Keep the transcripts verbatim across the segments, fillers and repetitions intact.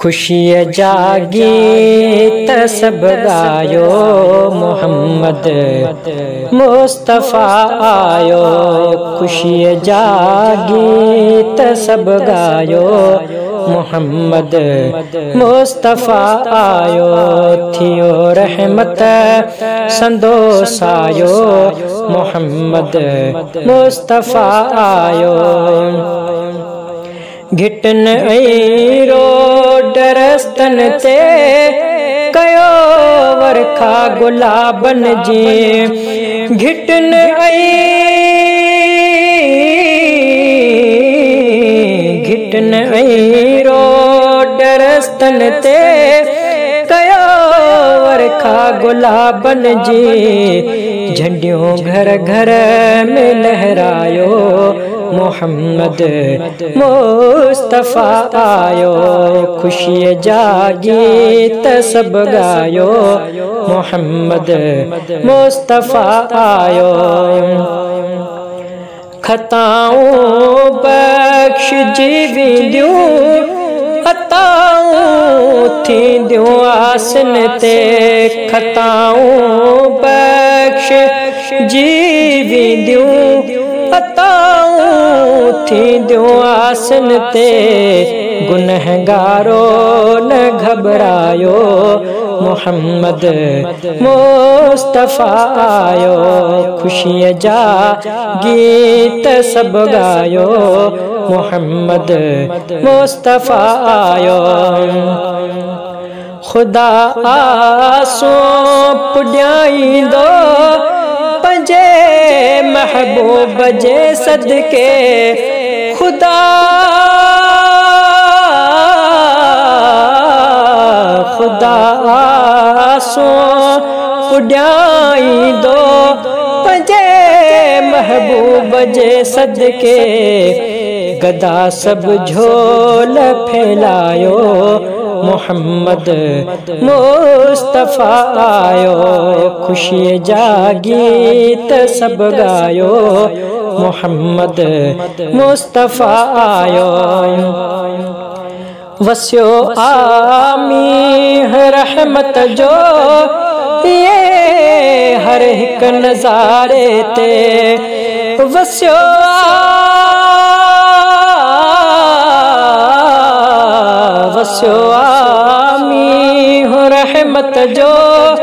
खुशी जागी त सब गायो मोहम्मद मुस्तफ़ा आयो। खुशी जागी त सब गायो मोहम्मद मुस्तफ़ा आयो। थियो रहमत संदोस आयो मोहम्मद मुस्तफ़ा आयो। घिटन ऐरो डरस्तन ते कयो वरखा गुलाबन जी। घिटन ऐ घिटन ऐरो डरस्तन ते कयो वरखा गुलाबन जी। झंडियों घर घर में लहरायो मोहम्मद मुस्तफ़ा आयो। खुशी जागी त सब गायो मोहम्मद मुस्तफ़ा आयो। खताऊं बख्श जीविंदियूं अताऊं थींदियूं आसन ते। खताऊं बख्श जीविंदियूं अताऊं थींदियूं आसन ते। गुनहगारो न घबरायो मोहम्मद मुस्तफ़ा आयो। खुशी जागी त सब गायो मोहम्मद मुस्तफ़ा आयो। खुदा आसो पुॼाईंदो पंजे महबूब जे सदके। खुदा खुदा आसो पुॼाईंदो पंजे महबूब जे सदके। गदा सब झोल फैलायो मोहम्मद मुस्तफ़ा आयो। खुशी जागी त सब गायो मोहम्मद मुस्तफ़ा आयो। वस्यो आमी रहमत जो ये हर हिक नज़ारे ते। वस्यो वस्यो आमी रहमत जो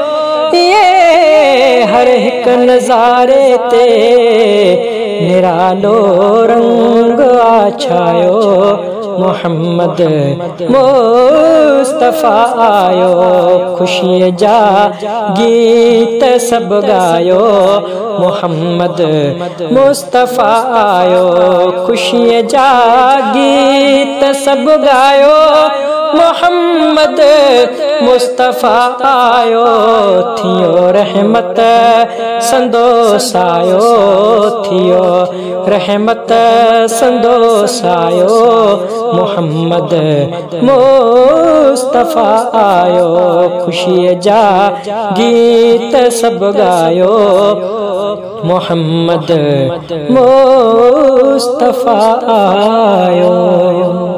ये हर हिक नज़ारे ते। निरालो रंग आछायो मोहम्मद मुस्तफ़ा आयो। खुशी जागी त सब गायो मोहम्मद मुस्तफ़ा आयो। खुशी जागी त सब गायो मोहम्मद मुस्तफ़ा आयो। थियो रहमत संदोस आयो थियो रहमत संदोस आयो मोहम्मद मुस्तफ़ा आयो। खुशी जागी त सब गायो मोहम्मद मुस्तफ़ा आयो।